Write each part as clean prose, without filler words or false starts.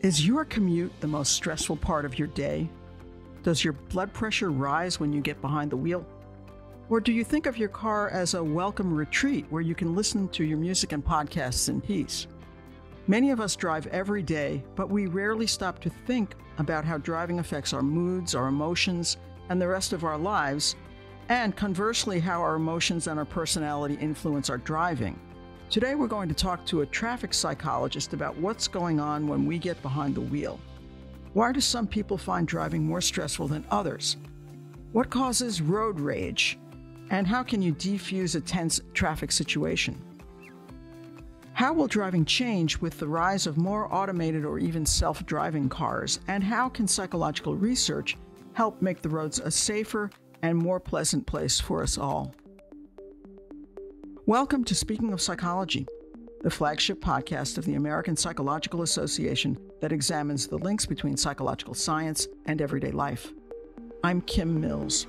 Is your commute the most stressful part of your day? Does your blood pressure rise when you get behind the wheel? Or do you think of your car as a welcome retreat where you can listen to your music and podcasts in peace? Many of us drive every day, but we rarely stop to think about how driving affects our moods, our emotions, and the rest of our lives, and conversely, how our emotions and our personality influence our driving. Today, we're going to talk to a traffic psychologist about what's going on when we get behind the wheel. Why do some people find driving more stressful than others? What causes road rage? And how can you defuse a tense traffic situation? How will driving change with the rise of more automated or even self-driving cars? And how can psychological research help make the roads a safer and more pleasant place for us all? Welcome to Speaking of Psychology, the flagship podcast of the American Psychological Association that examines the links between psychological science and everyday life. I'm Kim Mills.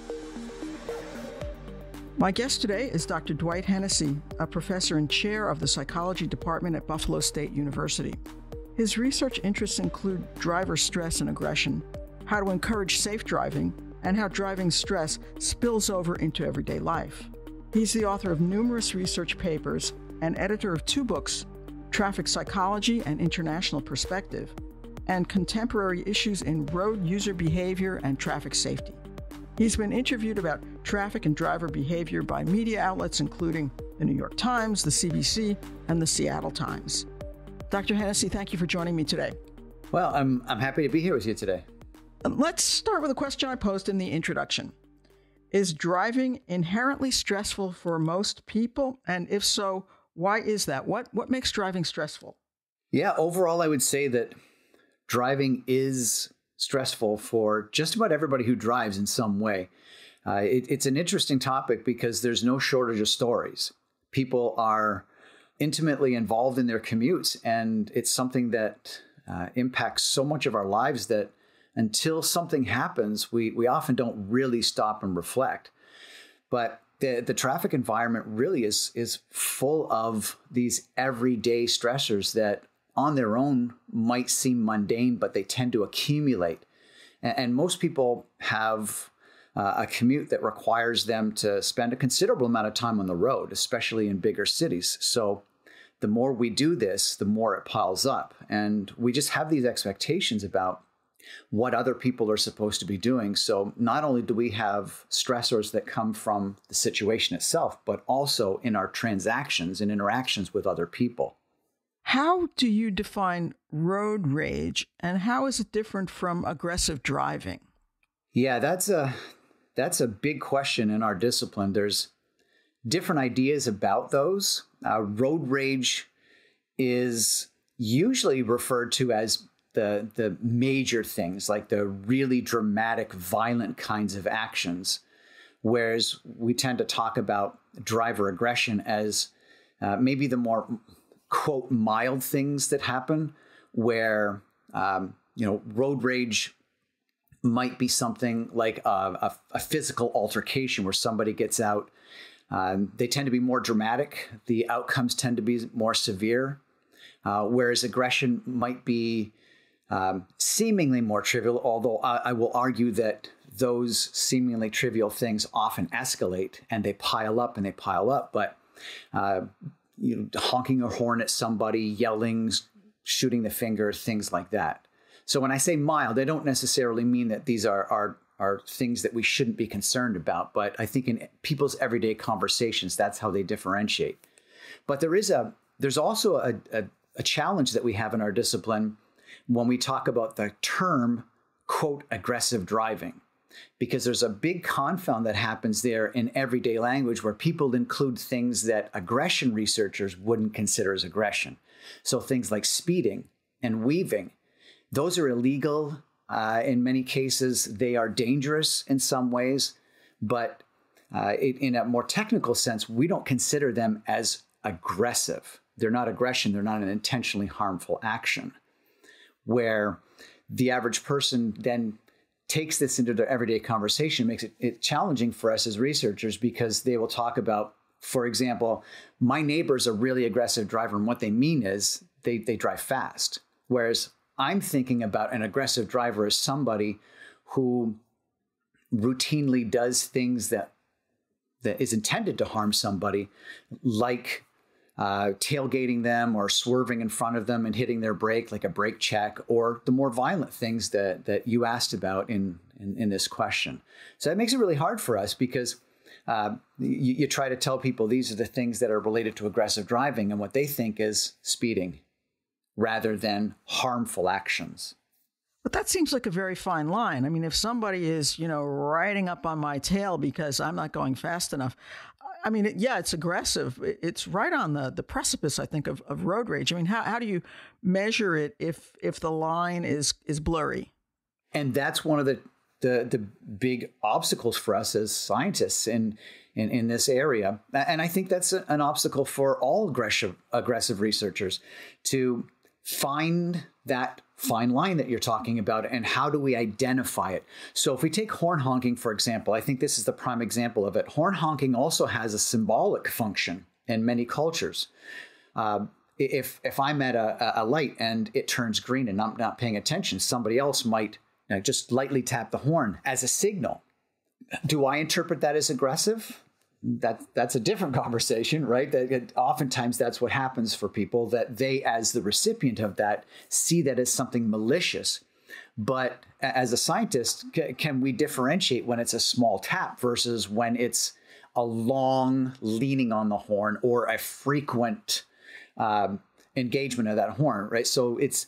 My guest today is Dr. Dwight Hennessy, a professor and chair of the psychology department at Buffalo State University. His research interests include driver stress and aggression, how to encourage safe driving, and how driving stress spills over into everyday life. He's the author of numerous research papers and editor of two books, Traffic Psychology and International Perspective, and Contemporary Issues in Road User Behavior and Traffic Safety. He's been interviewed about traffic and driver behavior by media outlets including the New York Times, the CBC, and the Seattle Times. Dr. Hennessy, thank you for joining me today. Well, I'm happy to be here with you today. Let's start with a question I posed in the introduction. Is driving inherently stressful for most people? And if so, why is that? What makes driving stressful? Yeah, overall, I would say that driving is stressful for just about everybody who drives in some way. It's an interesting topic because there's no shortage of stories. People are intimately involved in their commutes, and it's something that impacts so much of our lives that until something happens, we often don't really stop and reflect. But the traffic environment really is full of these everyday stressors that on their own might seem mundane, but they tend to accumulate. And most people have a commute that requires them to spend a considerable amount of time on the road, especially in bigger cities. So the more we do this, the more it piles up. And we just have these expectations about what other people are supposed to be doing. So not only do we have stressors that come from the situation itself, but also in our transactions and interactions with other people. How do you define road rage, and how is it different from aggressive driving? Yeah, that's a big question in our discipline. There's different ideas about those. Road rage is usually referred to as the major things, like the really dramatic, violent kinds of actions, whereas we tend to talk about driver aggression as maybe the more, quote, mild things that happen, where, road rage might be something like a physical altercation where somebody gets out. They tend to be more dramatic. The outcomes tend to be more severe, whereas aggression might be seemingly more trivial, although I will argue that those seemingly trivial things often escalate and they pile up and they pile up. But honking a horn at somebody, yelling, shooting the finger, things like that. So when I say mild, I don't necessarily mean that these are things that we shouldn't be concerned about. But I think in people's everyday conversations, that's how they differentiate. But there's also a challenge that we have in our discipline when we talk about the term, quote, aggressive driving, because there's a big confound that happens there in everyday language where people include things that aggression researchers wouldn't consider as aggression. So things like speeding and weaving, those are illegal. In many cases, they are dangerous in some ways, but in a more technical sense, we don't consider them as aggressive. They're not aggression. They're not an intentionally harmful action, where the average person then takes this into their everyday conversation, makes it challenging for us as researchers because they will talk about, for example, my neighbor's a really aggressive driver. And what they mean is they drive fast. Whereas I'm thinking about an aggressive driver as somebody who routinely does things that is intended to harm somebody, like tailgating them or swerving in front of them and hitting their brake, like a brake check, or the more violent things that you asked about in this question. So that makes it really hard for us because you try to tell people these are the things that are related to aggressive driving and what they think is speeding rather than harmful actions. But that seems like a very fine line. I mean, if somebody is, riding up on my tail because I'm not going fast enough, I mean, it's aggressive. It's right on the precipice, I think, of road rage. I mean, how do you measure it if the line is blurry? And that's one of the big obstacles for us as scientists in this area. And I think that's an obstacle for all aggressive researchers to find that fine line that you're talking about, and how do we identify it? So if we take horn honking, for example, I think this is the prime example of it. Horn honking also has a symbolic function in many cultures. If I'm at a light and it turns green and I'm not paying attention, somebody else might just lightly tap the horn as a signal. Do I interpret that as aggressive? That's a different conversation, right? Oftentimes that's what happens for people, that they, as the recipient of that, see that as something malicious. But as a scientist, can we differentiate when it's a small tap versus when it's a long leaning on the horn or a frequent engagement of that horn, right? So it's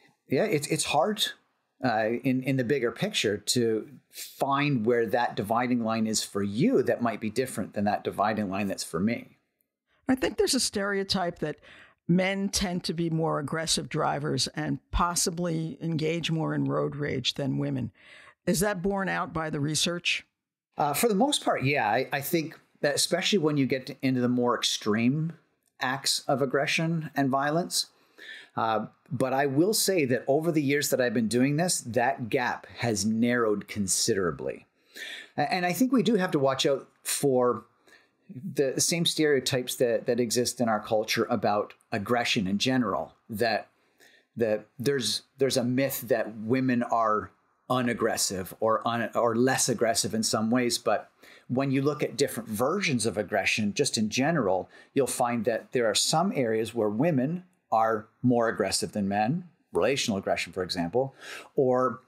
hard in the bigger picture to find where that dividing line is for you that might be different than that dividing line that's for me. I think there's a stereotype that men tend to be more aggressive drivers and possibly engage more in road rage than women. Is that borne out by the research? For the most part, yeah. I think that especially when you get into the more extreme acts of aggression and violence. But I will say that over the years that I've been doing this, that gap has narrowed considerably. And I think we do have to watch out for the same stereotypes that exist in our culture about aggression in general, that there's a myth that women are unaggressive or less aggressive in some ways. But when you look at different versions of aggression, just in general, you'll find that there are some areas where women are more aggressive than men, relational aggression, for example, or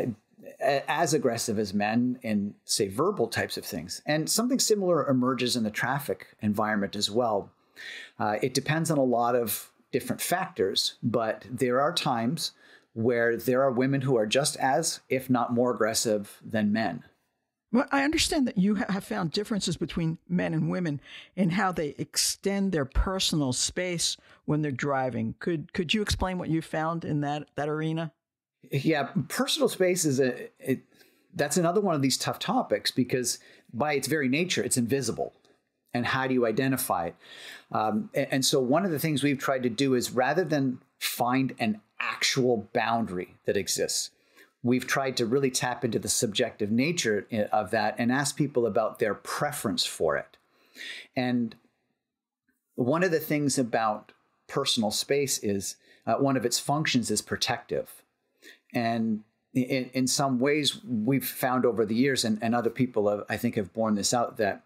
as aggressive as men in, say, verbal types of things. And something similar emerges in the traffic environment as well. It depends on a lot of different factors, but there are times where there are women who are just as, if not more aggressive than men. Well, I understand that you have found differences between men and women in how they extend their personal space when they're driving. Could you explain what you found in that arena? Yeah, personal space is that's another one of these tough topics because by its very nature, it's invisible. And how do you identify it? And so one of the things we've tried to do is rather than find an actual boundary that exists, we've tried to really tap into the subjective nature of that and ask people about their preference for it. And one of the things about personal space is one of its functions is protective. And in some ways, we've found over the years, and other people, I think, have borne this out, that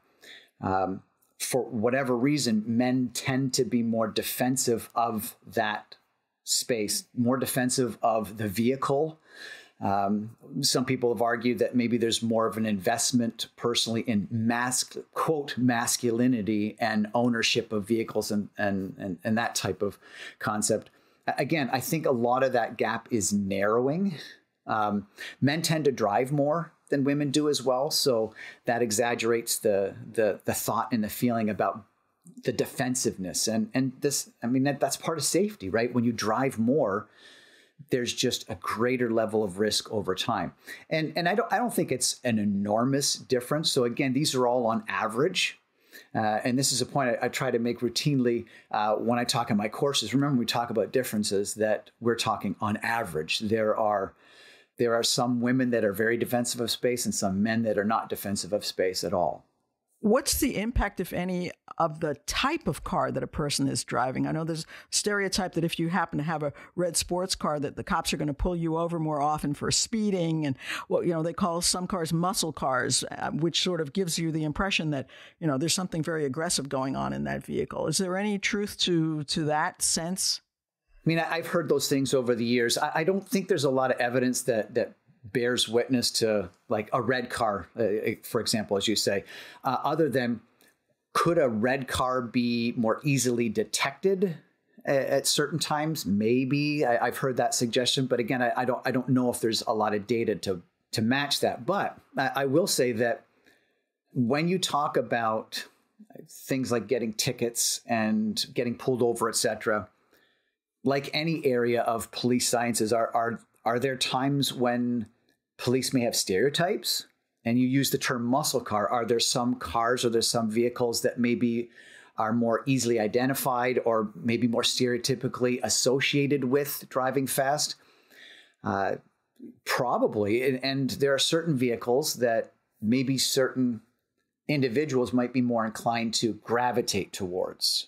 for whatever reason, men tend to be more defensive of that space, more defensive of the vehicle. Some people have argued that maybe there's more of an investment personally in quote, masculinity and ownership of vehicles and that type of concept. Again, I think a lot of that gap is narrowing. Men tend to drive more than women do as well. So that exaggerates the thought and the feeling about the defensiveness. And this, I mean, that's part of safety, right? When you drive more, there's just a greater level of risk over time. And I don't think it's an enormous difference. So again, these are all on average. And this is a point I try to make routinely when I talk in my courses. Remember, when we talk about differences, that we're talking on average. There are some women that are very defensive of space and some men that are not defensive of space at all. What's the impact, if any, of the type of car that a person is driving? I know there's a stereotype that if you happen to have a red sports car, that the cops are going to pull you over more often for speeding. And they call some cars muscle cars, which sort of gives you the impression that, there's something very aggressive going on in that vehicle. Is there any truth to that sense? I mean, I've heard those things over the years. I don't think there's a lot of evidence that bears witness to like a red car, for example, as you say, other than could a red car be more easily detected at certain times? Maybe. I've heard that suggestion, but again, I don't know if there's a lot of data to match that. But I will say that when you talk about things like getting tickets and getting pulled over, etc., like any area of police sciences, are there times when police may have stereotypes? And you use the term muscle car. Are there some cars or there's some vehicles that maybe are more easily identified or maybe more stereotypically associated with driving fast? Probably. And there are certain vehicles that maybe certain individuals might be more inclined to gravitate towards.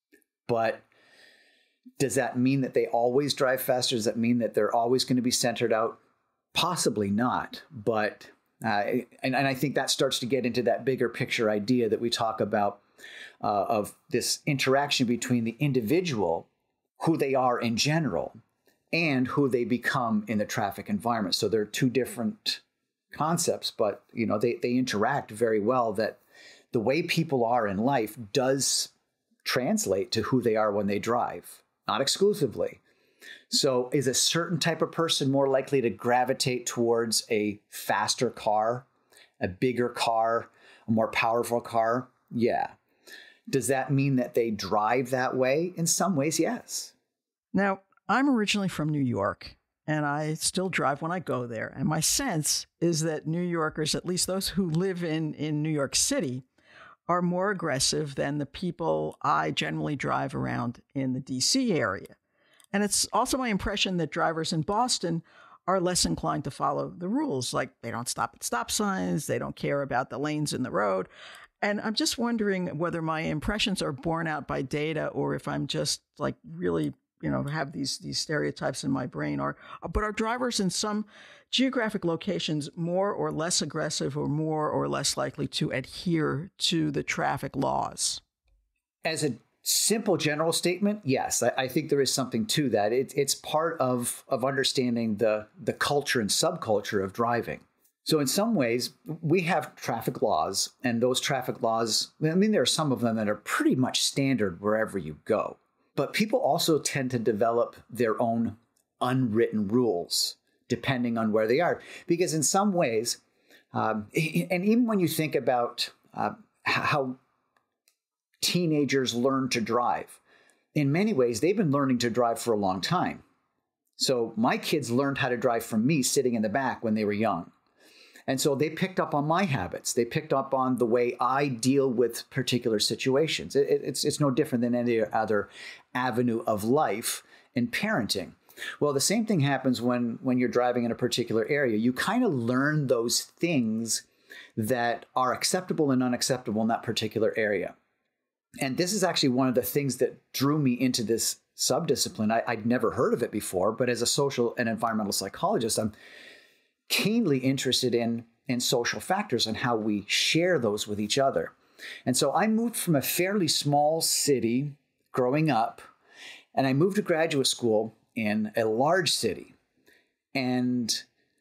But does that mean that they always drive faster? Does that mean that they're always going to be centered out? Possibly not. But, and I think that starts to get into that bigger picture idea that we talk about of this interaction between the individual, who they are in general, and who they become in the traffic environment. So they're two different concepts, but they interact very well, that the way people are in life does translate to who they are when they drive. Not exclusively. So is a certain type of person more likely to gravitate towards a faster car, a bigger car, a more powerful car? Yeah. Does that mean that they drive that way? In some ways, yes. Now, I'm originally from New York, and I still drive when I go there. And my sense is that New Yorkers, at least those who live in New York City, are more aggressive than the people I generally drive around in the DC area. And it's also my impression that drivers in Boston are less inclined to follow the rules. Like they don't stop at stop signs. They don't care about the lanes in the road. And I'm just wondering whether my impressions are borne out by data or if I'm just like really, have these stereotypes in my brain. But are drivers in some geographic locations more or less aggressive or more or less likely to adhere to the traffic laws? As a simple general statement, yes, I think there is something to that. It's part of understanding the culture and subculture of driving. So in some ways, we have traffic laws, and those traffic laws, I mean, there are some of them that are pretty much standard wherever you go. But people also tend to develop their own unwritten rules depending on where they are. Because in some ways, and even when you think about how teenagers learn to drive, in many ways, they've been learning to drive for a long time. So my kids learned how to drive from me sitting in the back when they were young. And so they picked up on my habits. They picked up on the way I deal with particular situations. It's no different than any other avenue of life in parenting. Well, the same thing happens when you're driving in a particular area. You kind of learn those things that are acceptable and unacceptable in that particular area. And this is actually one of the things that drew me into this subdiscipline. I'd never heard of it before, but as a social and environmental psychologist, I'm keenly interested in social factors and how we share those with each other. And so I moved from a fairly small city growing up, and I moved to graduate school in a large city. And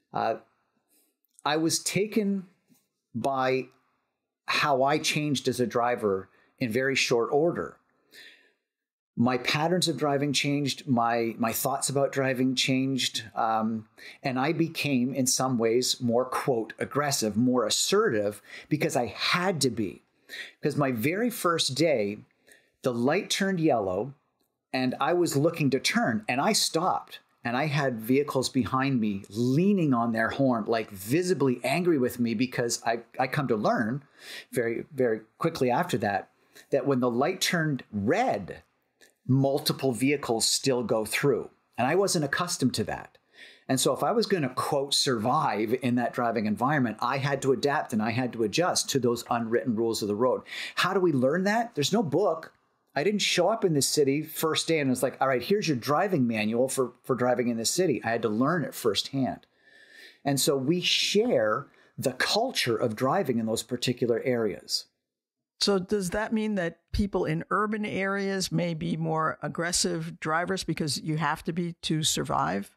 I was taken by how I changed as a driver in very short order. My patterns of driving changed, my thoughts about driving changed, and I became, in some ways, more, quote, aggressive, more assertive, because I had to be. Because my very first day, the light turned yellow, and I was looking to turn, and I stopped, and I had vehicles behind me leaning on their horn, like visibly angry with me, because I come to learn very, very quickly after that when the light turned red, multiple vehicles still go through. And I wasn't accustomed to that. And so if I was going to, quote, survive in that driving environment, I had to adapt and I had to adjust to those unwritten rules of the road. How do we learn that? There's no book. I didn't show up in this city first day and it's like, all right, here's your driving manual for driving in this city. I had to learn it firsthand. And so we share the culture of driving in those particular areas. So does that mean that people in urban areas may be more aggressive drivers because you have to be to survive?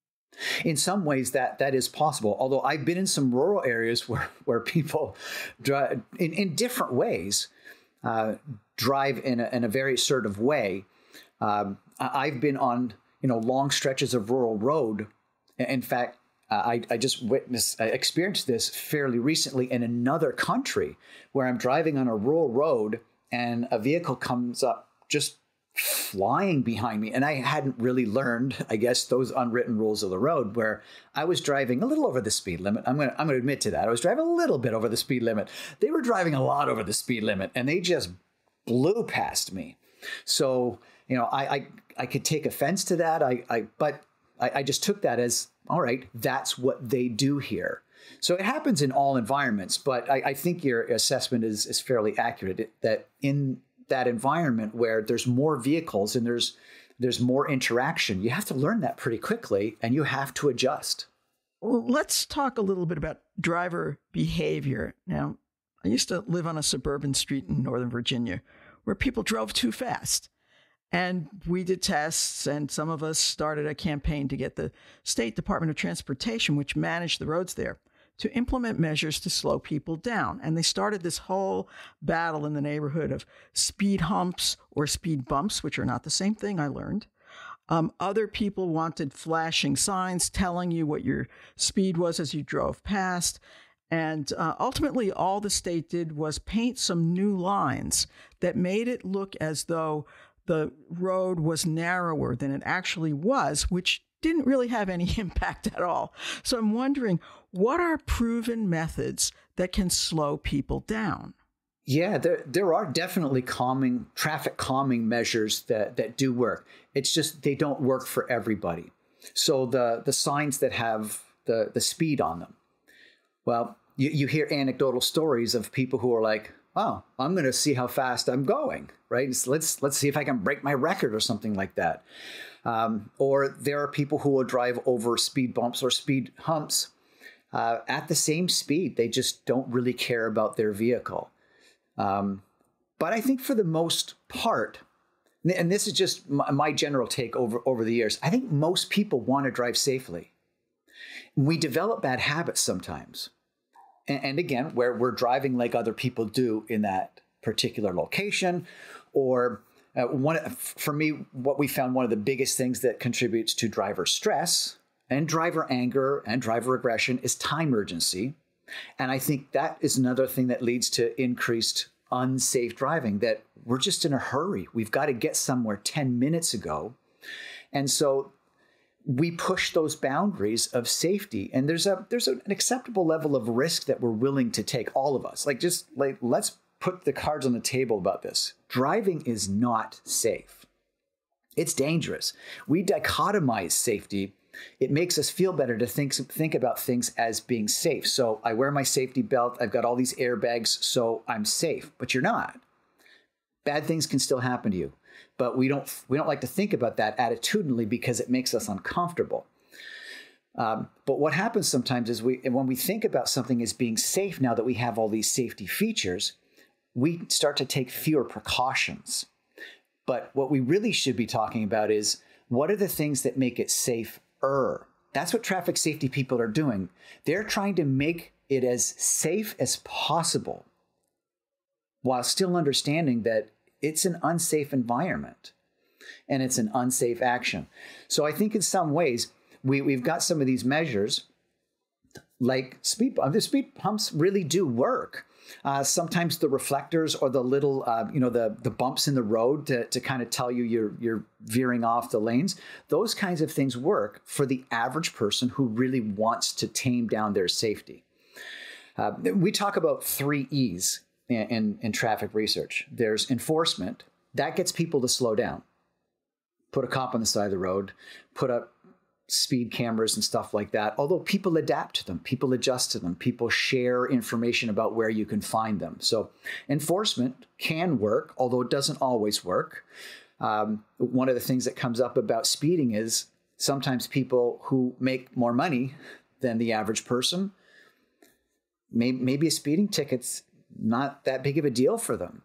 In some ways, that is possible. Although I've been in some rural areas where people drive in different ways, drive in a very assertive way. I've been on long stretches of rural road. In fact, I experienced this fairly recently in another country where I'm driving on a rural road and a vehicle comes up just flying behind me. And I hadn't really learned, I guess, those unwritten rules of the road where I was driving a little over the speed limit. I'm going to admit to that. I was driving a little bit over the speed limit. They were driving a lot over the speed limit and they just blew past me. So, I could take offense to that. But I just took that as, all right, that's what they do here. So it happens in all environments, but I think your assessment is fairly accurate, that in that environment where there's more vehicles and there's more interaction, you have to learn that pretty quickly and you have to adjust. Well, let's talk a little bit about driver behavior. Now, I used to live on a suburban street in Northern Virginia where people drove too fast. And we did tests, and some of us started a campaign to get the State Department of Transportation, which managed the roads there, to implement measures to slow people down. And they started this whole battle in the neighborhood of speed humps or speed bumps, which are not the same thing, I learned. Other people wanted flashing signs telling you what your speed was as you drove past. And ultimately, all the state did was paint some new lines that made it look as though the road was narrower than it actually was, which didn't really have any impact at all. So I'm wondering, what are proven methods that can slow people down? Yeah, there are definitely traffic calming measures that do work. It's just they don't work for everybody. So the signs that have the speed on them, well, you hear anecdotal stories of people who are like, oh, I'm going to see how fast I'm going, right? So let's see if I can break my record or something like that. Or there are people who will drive over speed bumps or speed humps at the same speed. They just don't really care about their vehicle. But I think for the most part, and this is just my general take over the years, I think most people want to drive safely. We develop bad habits sometimes. And again, where we're driving like other people do in that particular location, or for me, what we found one of the biggest things that contributes to driver stress and driver anger and driver aggression is time urgency. And I think that is another thing that leads to increased unsafe driving, that we're just in a hurry. We've got to get somewhere 10 minutes ago. And so we push those boundaries of safety, and there's an acceptable level of risk that we're willing to take, all of us. Let's put the cards on the table about this. Driving is not safe. It's dangerous. We dichotomize safety. It makes us feel better to think about things as being safe. So I wear my safety belt. I've got all these airbags, so I'm safe. But you're not. Bad things can still happen to you. But we don't like to think about that attitudinally because it makes us uncomfortable. But what happens sometimes is when we think about something as being safe, now that we have all these safety features, we start to take fewer precautions. But what we really should be talking about is, what are the things that make it safer? That's what traffic safety people are doing. They're trying to make it as safe as possible while still understanding that it's an unsafe environment and it's an unsafe action. So I think in some ways, we've got some of these measures like the speed humps really do work. Sometimes the reflectors or the little, the bumps in the road to kind of tell you you're veering off the lanes, those kinds of things work for the average person who really wants to tame down their safety. We talk about 3 E's in traffic research. There's enforcement. That gets people to slow down. Put a cop on the side of the road, put up speed cameras and stuff like that, although people adapt to them, people adjust to them, people share information about where you can find them. So enforcement can work, although it doesn't always work. One of the things that comes up about speeding is sometimes people who make more money than the average person, maybe a speeding ticket's not that big of a deal for them.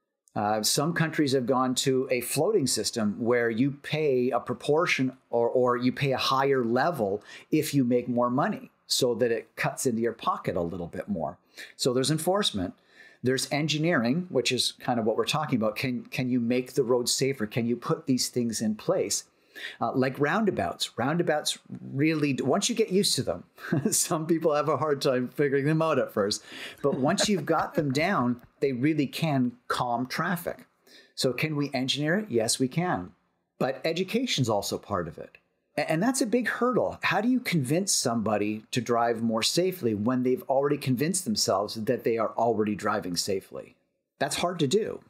Some countries have gone to a floating system where you pay a proportion or you pay a higher level if you make more money, so that it cuts into your pocket a little bit more. So there's enforcement. There's engineering, which is kind of what we're talking about. Can you make the road safer? Can you put these things in place? Like roundabouts. Roundabouts really, once you get used to them, some people have a hard time figuring them out at first, but once you've got them down, they really can calm traffic. So can we engineer it? Yes, we can. But education's also part of it. And that's a big hurdle. How do you convince somebody to drive more safely when they've already convinced themselves that they are already driving safely? That's hard to do.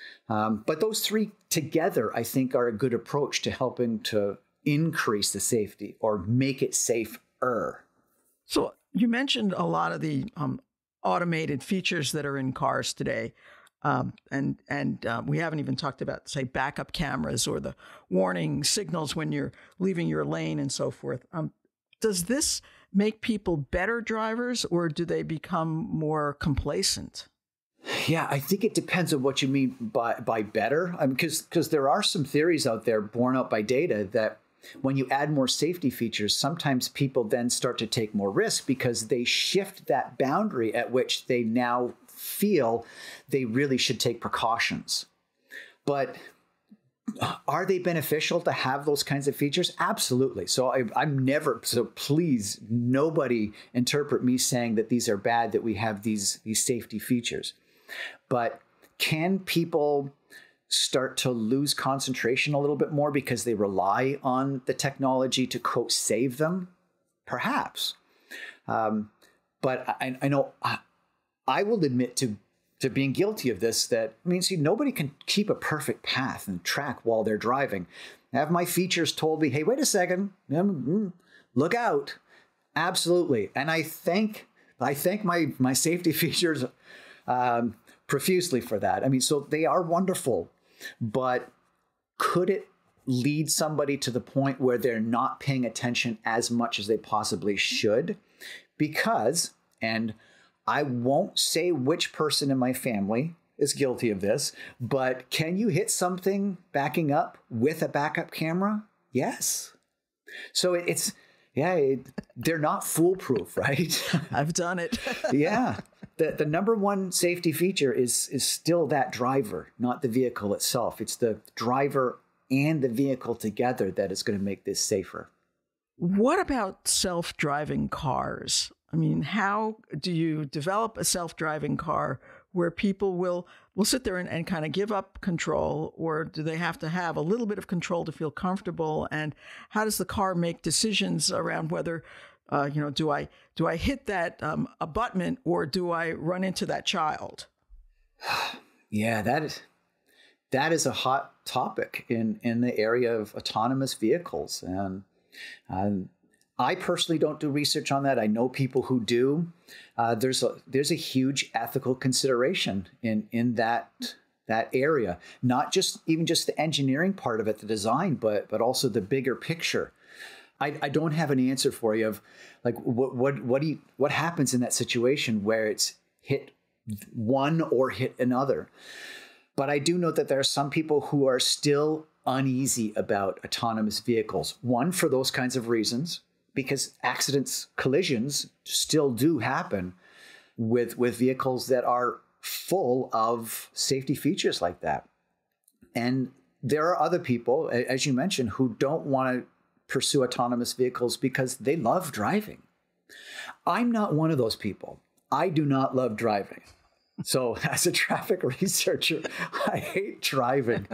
But those three together, I think, are a good approach to helping to increase the safety or make it safer. So you mentioned a lot of the automated features that are in cars today. And we haven't even talked about, say, backup cameras or the warning signals when you're leaving your lane and so forth. Does this make people better drivers, or do they become more complacent? Yeah, I think it depends on what you mean by better. Because there are some theories out there borne out by data that when you add more safety features, sometimes people then start to take more risk because they shift that boundary at which they now feel they really should take precautions. But are they beneficial to have those kinds of features? Absolutely. So I'm never, so please, nobody interpret me saying that these are bad, that we have these safety features. But can people start to lose concentration a little bit more because they rely on the technology to, quote, save them? Perhaps. But I know I will admit to being guilty of this, that, I mean, see, nobody can keep a perfect path and track while they're driving. Have my features told me, hey, wait a second, look out. Absolutely. And I thank my safety features profusely for that. I mean, so they are wonderful, but could it lead somebody to the point where they're not paying attention as much as they possibly should? Because, and I won't say which person in my family is guilty of this, but can you hit something backing up with a backup camera? Yes. So they're not foolproof, right? I've done it. Yeah. The number one safety feature is still that driver, not the vehicle itself. It's the driver and the vehicle together that is going to make this safer. What about self-driving cars? I mean, how do you develop a self-driving car where people will sit there and kind of give up control, or do they have to have a little bit of control to feel comfortable? And how does the car make decisions around whether, do I hit that abutment, or do I run into that child? Yeah, that is a hot topic in the area of autonomous vehicles. And I personally don't do research on that. I know people who do. There's a huge ethical consideration in that area, not just the engineering part of it, the design, but also the bigger picture. I don't have an answer for you of like what happens in that situation where it's hit one or hit another. But I do know that there are some people who are still uneasy about autonomous vehicles. One, for those kinds of reasons, because accidents, collisions still do happen with vehicles that are full of safety features like that. And there are other people, as you mentioned, who don't want to pursue autonomous vehicles because they love driving. I'm not one of those people. I do not love driving. So as a traffic researcher, I hate driving.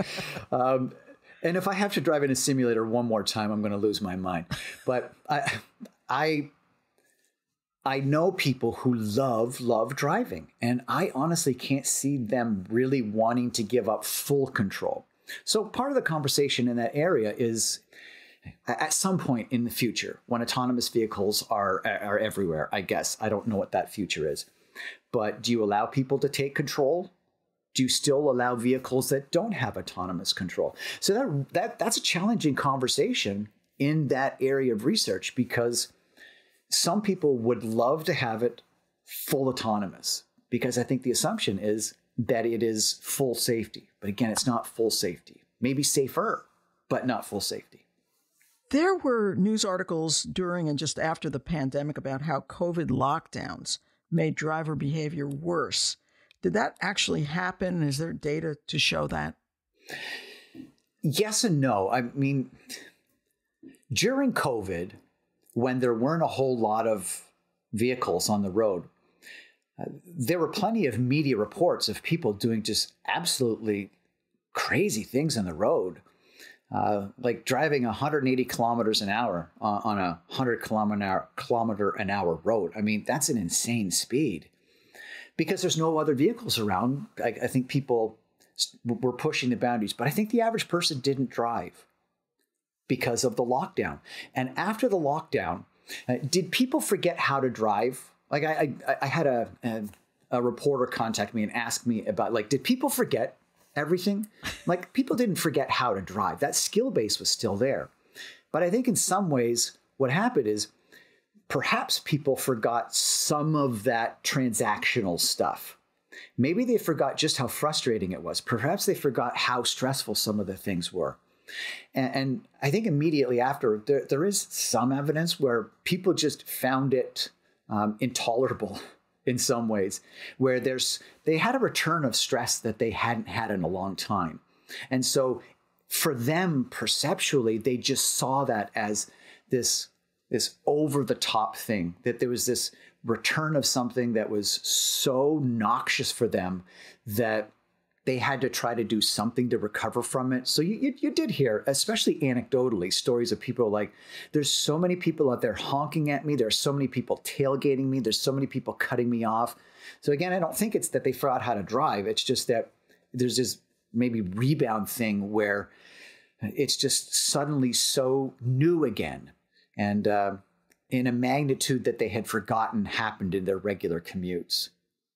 And if I have to drive in a simulator one more time, I'm going to lose my mind. But I know people who love driving, and I honestly can't see them really wanting to give up full control. So part of the conversation in that area is, at some point in the future, when autonomous vehicles are everywhere, I guess. I don't know what that future is. But do you allow people to take control? Do you still allow vehicles that don't have autonomous control? So that's a challenging conversation in that area of research, because some people would love to have it full autonomous, because I think the assumption is that it is full safety. But again, it's not full safety. Maybe safer, but not full safety. There were news articles during and just after the pandemic about how COVID lockdowns made driver behavior worse. Did that actually happen? Is there data to show that? Yes and no. I mean, during COVID, when there weren't a whole lot of vehicles on the road, there were plenty of media reports of people doing just absolutely crazy things on the road, like driving 180 kilometers an hour on a 100 kilometer an hour road. I mean, that's an insane speed, because there's no other vehicles around. I think people were pushing the boundaries, but I think the average person didn't drive because of the lockdown. And after the lockdown, did people forget how to drive? Like I had a reporter contact me and ask me about, like, did people forget everything? Like, people didn't forget how to drive. That skill base was still there. But I think in some ways what happened is perhaps people forgot some of that transactional stuff. Maybe they forgot just how frustrating it was. Perhaps they forgot how stressful some of the things were. And I think immediately after, there is some evidence where people just found it intolerable in some ways, where they had a return of stress that they hadn't had in a long time. And so for them, perceptually, they just saw that as this over-the-top thing, that there was this return of something that was so noxious for them that they had to try to do something to recover from it. So you did hear, especially anecdotally, stories of people like, there's so many people out there honking at me. There's so many people tailgating me. There's so many people cutting me off. So again, I don't think it's that they forgot how to drive. It's just that there's this maybe rebound thing where it's just suddenly so new again. And in a magnitude that they had forgotten happened in their regular commutes.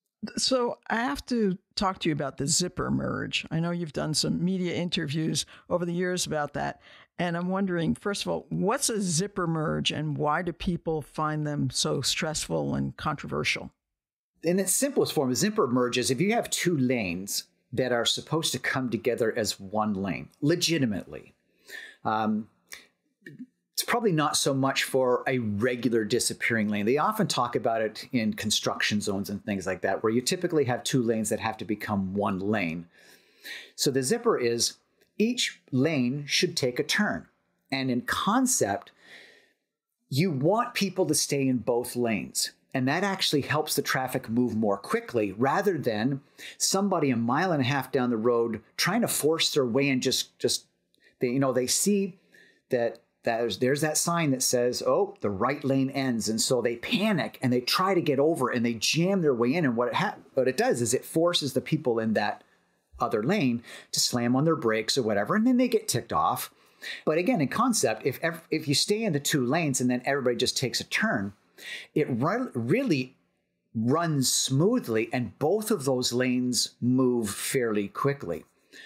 So I have to talk to you about the zipper merge. I know you've done some media interviews over the years about that. And I'm wondering, first of all, what's a zipper merge and why do people find them so stressful and controversial? In its simplest form, a zipper merge is if you have two lanes that are supposed to come together as one lane, legitimately. It's probably not so much for a regular disappearing lane. They often talk about it in construction zones and things like that, where you typically have two lanes that have to become one lane. So the zipper is each lane should take a turn. And in concept, you want people to stay in both lanes. And that actually helps the traffic move more quickly, rather than somebody a mile and a half down the road trying to force their way in. They see that there's that sign that says, oh, the right lane ends. And so they panic and they try to get over and they jam their way in. And what it does is it forces the people in that other lane to slam on their brakes or whatever. And then they get ticked off. But again, in concept, if you stay in the two lanes and then everybody just takes a turn, it really runs smoothly and both of those lanes move fairly quickly.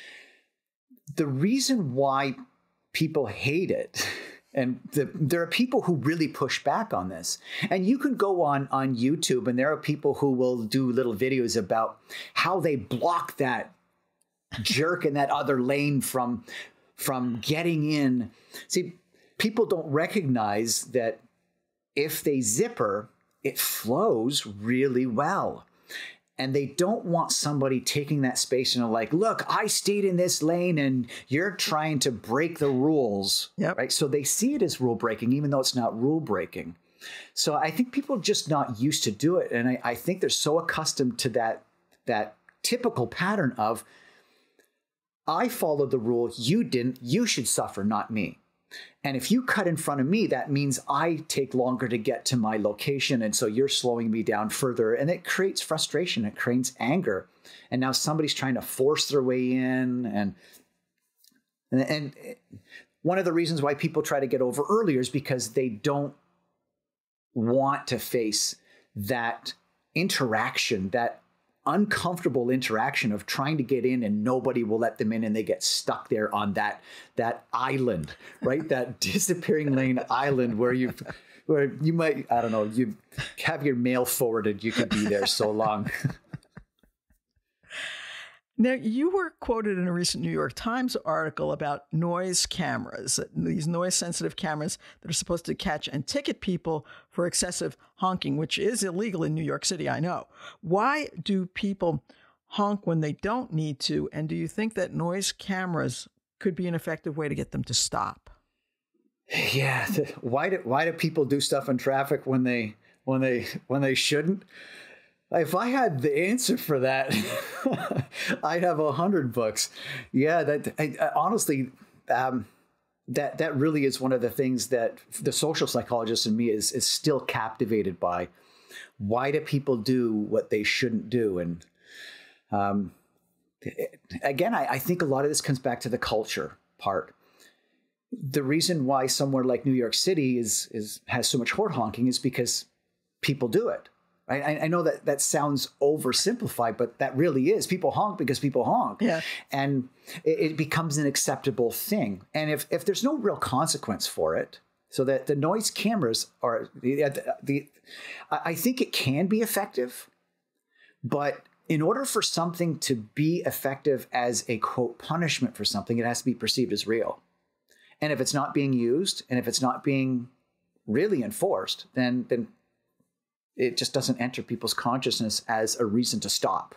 The reason why people hate it, and there are people who really push back on this. And you can go on YouTube, and there are people who will do little videos about how they block that jerk in that other lane from getting in. See, people don't recognize that if they zipper, it flows really well. And they don't want somebody taking that space and like, look, I stayed in this lane and you're trying to break the rules. Yep. Right? So they see it as rule breaking, even though it's not rule breaking. So I think people are just not used to do it. And I think they're so accustomed to that typical pattern of, I followed the rule, you didn't, you should suffer, not me. And if you cut in front of me, that means I take longer to get to my location. And so you're slowing me down further. And it creates frustration. It creates anger. And now somebody's trying to force their way in. And one of the reasons why people try to get over earlier is because they don't want to face that interaction, that uncomfortable interaction of trying to get in and nobody will let them in and they get stuck there on that island, right? That disappearing lane island where you might, I don't know, you have your mail forwarded, you could be there so long. Now, you were quoted in a recent New York Times article about noise cameras, these noise-sensitive cameras that are supposed to catch and ticket people for excessive honking, which is illegal in New York City, I know. Why do people honk when they don't need to? And do you think that noise cameras could be an effective way to get them to stop? Yeah. Why do people do stuff in traffic when they shouldn't? If I had the answer for that, I'd have 100 books. Yeah, honestly, that really is one of the things that the social psychologist in me is still captivated by. Why do people do what they shouldn't do? And again, I think a lot of this comes back to the culture part. The reason why somewhere like New York City has so much horn honking is because people do it. I know that sounds oversimplified, but that really is. People honk because people honk. Yeah. And it becomes an acceptable thing. And if there's no real consequence for it, so that the noise cameras are, I think it can be effective, but in order for something to be effective as a, quote, punishment for something, it has to be perceived as real. And if it's not being used, and if it's not being really enforced, then it just doesn't enter people's consciousness as a reason to stop.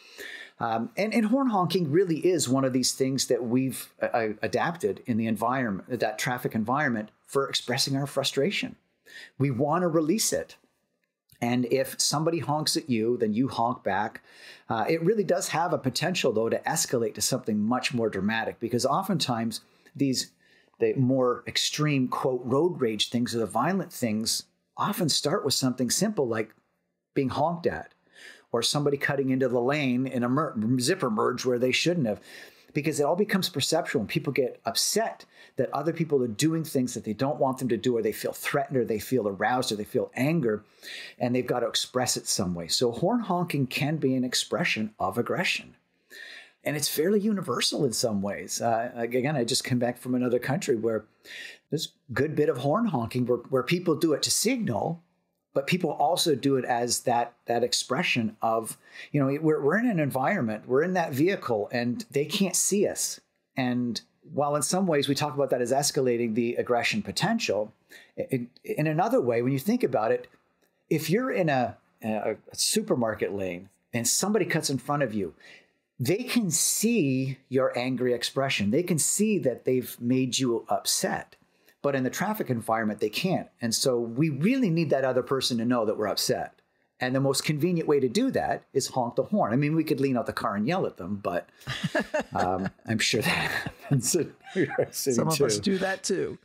And horn honking really is one of these things that we've adapted in the environment, that traffic environment, for expressing our frustration. We want to release it. And if somebody honks at you, then you honk back. It really does have a potential, though, to escalate to something much more dramatic, because oftentimes the more extreme, quote, road rage things or the violent things often start with something simple like being honked at, or somebody cutting into the lane in a zipper merge where they shouldn't have, because it all becomes perceptual and people get upset that other people are doing things that they don't want them to do, or they feel threatened, or they feel aroused, or they feel anger, and they've got to express it some way. So horn honking can be an expression of aggression. And it's fairly universal in some ways. Again, I just came back from another country where there's a good bit of horn honking where people do it to signal, but people also do it as that expression of, we're in an environment, we're in that vehicle, and they can't see us. And while in some ways we talk about that as escalating the aggression potential, in another way, when you think about it, if you're in a supermarket lane and somebody cuts in front of you, they can see your angry expression. They can see that they've made you upset. But in the traffic environment, they can't. And so we really need that other person to know that we're upset. And the most convenient way to do that is honk the horn. I mean, we could lean out the car and yell at them, but I'm sure that happens in New York City. Some of us do that too.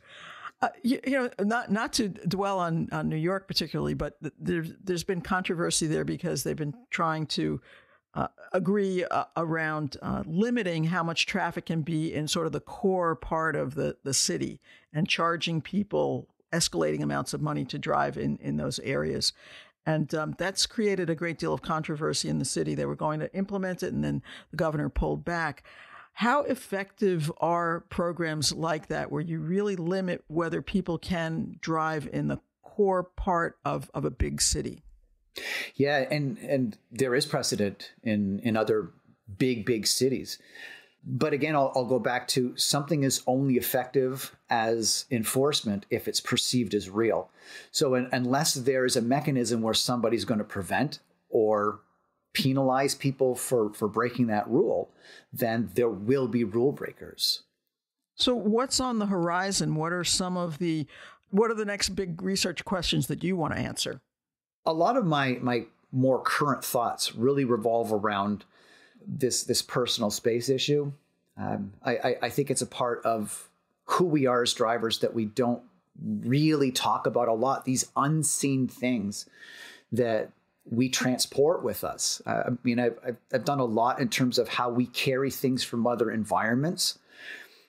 Not to dwell on New York particularly, but there's been controversy there because they've been trying to agree around limiting how much traffic can be in sort of the core part of the city, and charging people escalating amounts of money to drive in those areas. And that's created a great deal of controversy in the city. They were going to implement it, and then the governor pulled back. How effective are programs like that, where you really limit whether people can drive in the core part of a big city? Yeah, and there is precedent in other big cities. But again, I'll go back to something is only effective as enforcement if it's perceived as real. So unless there is a mechanism where somebody's going to prevent or penalize people for breaking that rule, then there will be rule breakers. So what's on the horizon? What are the next big research questions that you want to answer? A lot of my more current thoughts really revolve around this personal space issue. I think it's a part of who we are as drivers that we don't really talk about a lot, these unseen things that we transport with us. I've done a lot in terms of how we carry things from other environments.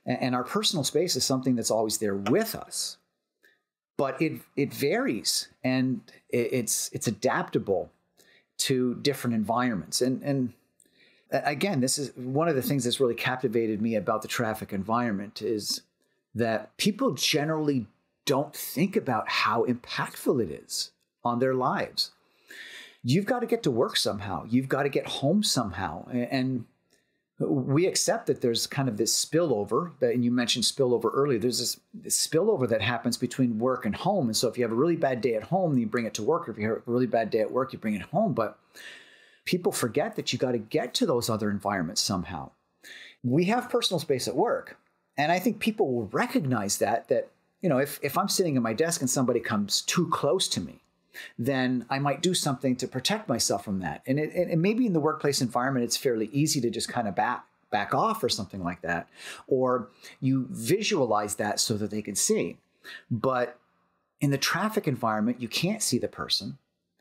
And our personal space is something that's always there with us. But it varies, and it's adaptable to different environments. And again, this is one of the things that's really captivated me about the traffic environment is that people generally don't think about how impactful it is on their lives. You've got to get to work somehow. You've got to get home somehow. And we accept that there's kind of this spillover, and you mentioned spillover earlier. There's this spillover that happens between work and home. And so if you have a really bad day at home, you bring it to work. Or if you have a really bad day at work, you bring it home. But people forget that you got to get to those other environments somehow. We have personal space at work. And I think people will recognize that, if I'm sitting at my desk and somebody comes too close to me, then I might do something to protect myself from that. And maybe in the workplace environment, it's fairly easy to just kind of back off or something like that. Or you visualize that so that they can see. But in the traffic environment, you can't see the person.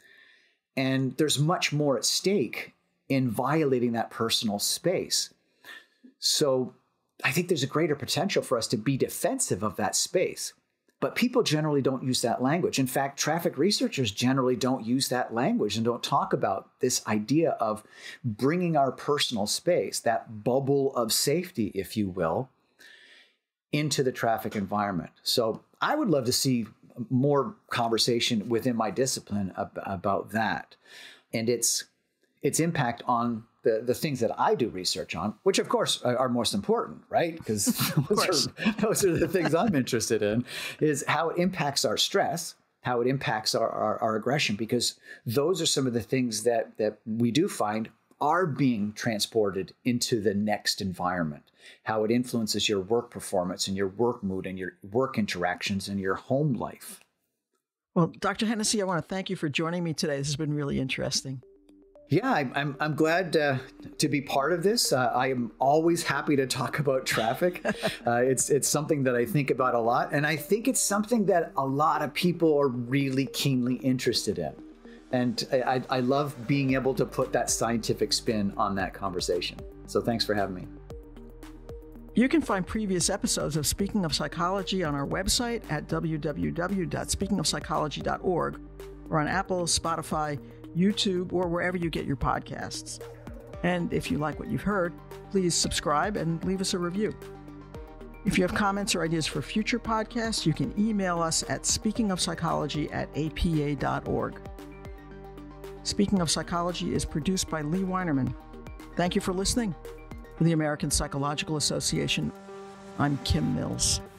And there's much more at stake in violating that personal space. So I think there's a greater potential for us to be defensive of that space. But people generally don't use that language. In fact, traffic researchers generally don't use that language and don't talk about this idea of bringing our personal space, that bubble of safety, if you will, into the traffic environment. So I would love to see more conversation within my discipline about that and its impact on the things that I do research on, which of course are most important, right? Because those are the things I'm interested in, is how it impacts our stress, how it impacts our aggression, because those are some of the things that we do find are being transported into the next environment, how it influences your work performance and your work mood and your work interactions and your home life. Well, Dr. Hennessy, I want to thank you for joining me today. This has been really interesting. Yeah, I'm glad to be part of this. I am always happy to talk about traffic. It's something that I think about a lot, and I think it's something that a lot of people are really keenly interested in. And I love being able to put that scientific spin on that conversation. So thanks for having me. You can find previous episodes of Speaking of Psychology on our website at www.speakingofpsychology.org or on Apple, Spotify, YouTube, or wherever you get your podcasts. And if you like what you've heard, please subscribe and leave us a review. If you have comments or ideas for future podcasts, you can email us at speakingofpsychology@apa.org. Speaking of Psychology is produced by Lee Weinerman. Thank you for listening. For the American Psychological Association, I'm Kim Mills.